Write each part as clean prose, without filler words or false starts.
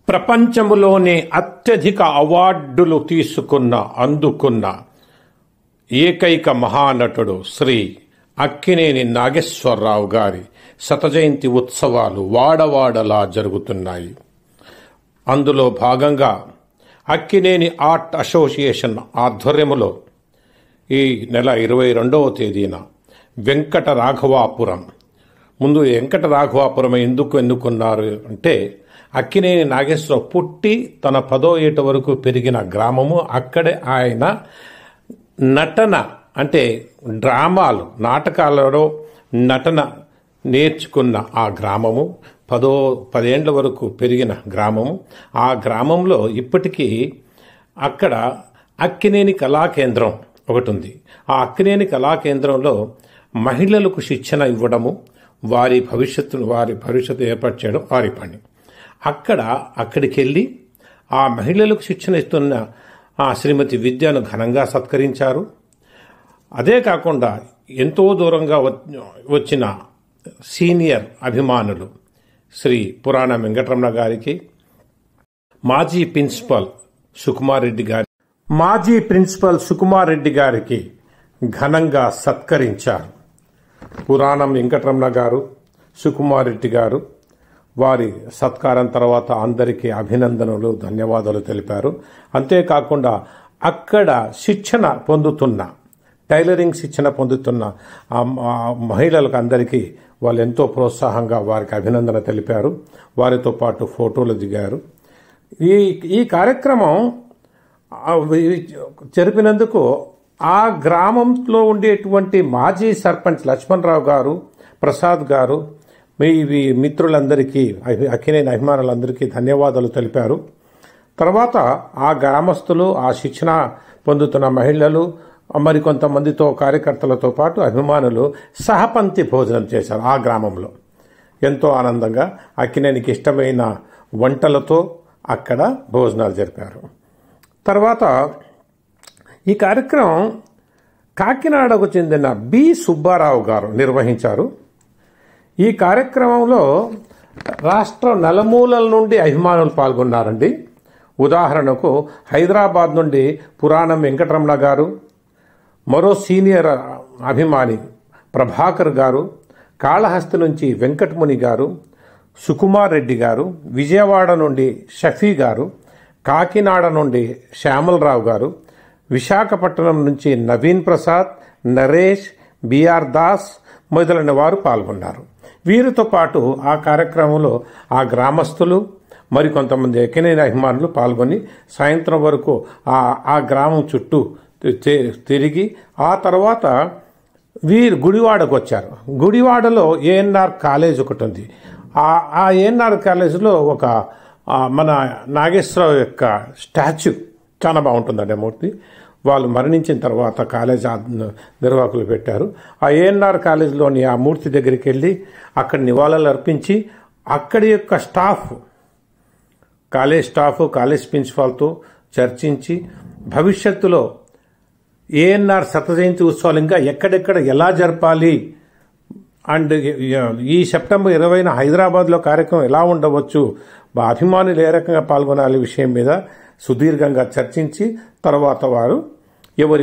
ప్రపంచంలోనే అత్యధిక అవార్డులు అందుకున్న ఏకైక మహానటుడు శ్రీ అక్కినేని నాగేశ్వరరావు గారి శతజయంతి ఉత్సవాలు వాడవాడలా జరుగుతున్నాయి. అందులో భాగంగా అక్కినేని ఆర్ట్ అసోసియేషన్ ఆధ్వర్యములో ఈ నెల 22వ తేదీన వెంకట రాఘవాపురం, ముందు వెంకట రాఘవాపురం ఎందుకు ఎన్నుకున్నారు అంటే అక్కినేని నాగేశ్వరరావు పుట్టి తన 10వ ఏట వరకు పెరిగిన గ్రామము. అక్కడే ఆయన నటన అంటే డ్రామాలు నాటకాలలో నటన నేర్చుకున్న ఆ గ్రామము, 10 ఏండ్ల వరకు పెరిగిన గ్రామము. ఆ గ్రామంలో ఇప్పటికీ అక్కడ అక్కినేని కళాకేంద్రం ఒకటి ఉంది. ఆ అక్కినేని కళాకేంద్రంలో మహిళలకు శిక్షణ ఇవ్వడము, వారి భవిష్యత్తు ఏర్పాటు చేయడం వారి పని. అక్కడికి వెళ్ళి ఆ మహిళలకు శిక్షణ ఇస్తున్న ఆ శ్రీమతి విద్యను ఘనంగా సత్కరించారు. అదే కాకుండా ఎంతో దూరంగా వచ్చిన సీనియర్ అభిమానులు శ్రీ పురాణ వెంకటరమణ గారికి, మాజీ ప్రిన్సిపల్ సుకుమార్ రెడ్డి గారికి ఘనంగా సత్కరించారు. పురాణం వెంకటరమణ గారు, సుకుమార్ రెడ్డి గారు వారి సత్కారం తర్వాత అందరికీ అభినందనలు, ధన్యవాదాలు తెలిపారు. అంతేకాకుండా అక్కడ టైలరింగ్ శిక్షణ పొందుతున్న మహిళలకు అందరికీ వాళ్ళు ఎంతో ప్రోత్సాహంగా వారికి అభినందన తెలిపారు. వారితో పాటు ఫోటోలు దిగారు. ఈ కార్యక్రమం జరిపినందుకు ఆ గ్రామంలో ఉండేటువంటి మాజీ సర్పంచ్ లక్ష్మణరావు గారు, ప్రసాద్ గారు, మీ మిత్రులందరికీ, అక్కినేని అభిమానులందరికీ ధన్యవాదాలు తెలిపారు. తర్వాత ఆ గ్రామస్తులు, ఆ శిక్షణ పొందుతున్న మహిళలు, మరికొంతమందితో కార్యకర్తలతో పాటు అభిమానులు సహపంక్తి భోజనం చేశారు. ఆ గ్రామంలో ఎంతో ఆనందంగా అక్కినేనికి ఇష్టమైన వంటలతో అక్కడ భోజనాలు జరిపారు. తర్వాత ఈ కార్యక్రమం కాకినాడకు చెందిన బి సుబ్బారావు గారు నిర్వహించారు. ఈ కార్యక్రమంలో రాష్ట్ర నలుమూలల నుండి అభిమానులు పాల్గొన్నారండి. ఉదాహరణకు హైదరాబాద్ నుండి పురాణం వెంకటరమణ గారు, మరో సీనియర్ అభిమాని ప్రభాకర్ గారు, కాళహస్తి నుంచి వెంకటముని గారు, సుకుమార్ రెడ్డి గారు, విజయవాడ నుండి షఫీ గారు, కాకినాడ నుండి శ్యామలరావు గారు, విశాఖపట్నం నుంచి నవీన్ ప్రసాద్, నరేష్, బిఆర్ దాస్ మొదలైన వారు పాల్గొన్నారు. వీరితో పాటు ఆ కార్యక్రమంలో ఆ గ్రామస్తులు, మరికొంతమంది అక్కినేని అభిమానులు పాల్గొని సాయంత్రం వరకు ఆ గ్రామం చుట్టూ తిరిగి ఆ తర్వాత వీరు గుడివాడకు వచ్చారు. గుడివాడలో ఏఎన్ఆర్ కాలేజ్ ఒకటి ఉంది. ఆ ఏఎన్ఆర్ కాలేజీలో ఒక మన నాగేశ్వరరావు యొక్క స్టాచ్యూ చాలా బాగుంటుందండి. మూర్తి వాళ్ళు మరణించిన తర్వాత కాలేజ్ నిర్వాహకులు పెట్టారు. ఆ ఏఎన్ఆర్ కాలేజీలోని ఆ మూర్తి దగ్గరికి వెళ్ళి అక్కడ నివాళులు అర్పించి అక్కడి యొక్క కాలేజ్ ప్రిన్సిపాల్తో చర్చించి భవిష్యత్తులో ఏఎన్ఆర్ శతజయంతి ఉత్సవాలు ఇంకా ఎక్కడెక్కడ ఎలా జరపాలి అండ్ ఈ సెప్టెంబర్ 20న హైదరాబాద్లో కార్యక్రమం ఎలా ఉండవచ్చు, అభిమానులు ఏ రకంగా పాల్గొనాలి విషయం మీద సుదీర్ఘంగా చర్చించి తర్వాత వారు ఎవరి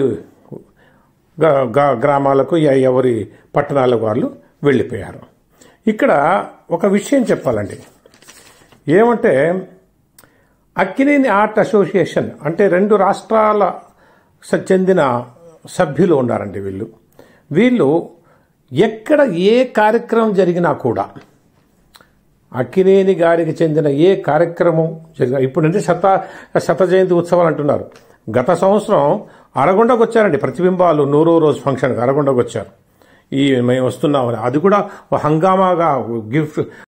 గ్రామాలకు ఎవరి పట్టణాలకు వాళ్ళు వెళ్ళిపోయారు. ఇక్కడ ఒక విషయం చెప్పాలండి. ఏమంటే అక్కినేని ఆర్ట్ అసోసియేషన్ అంటే 2 రాష్ట్రాల చెందిన సభ్యులు ఉన్నారండి. వీళ్ళు ఎక్కడ ఏ కార్యక్రమం జరిగినా కూడా అక్కినేని గారికి చెందిన ఏ కార్యక్రమం జరిగినా, ఇప్పుడంటే శత జయంతి ఉత్సవాలు అంటున్నారు. గత సంవత్సరం అరగొండకు వచ్చారండి. ప్రతిబింబాలు 100వ రోజు ఫంక్షన్కి అరగొండకు వచ్చారు. మేము వస్తున్నామని అది కూడా హంగామాగా గిఫ్ట్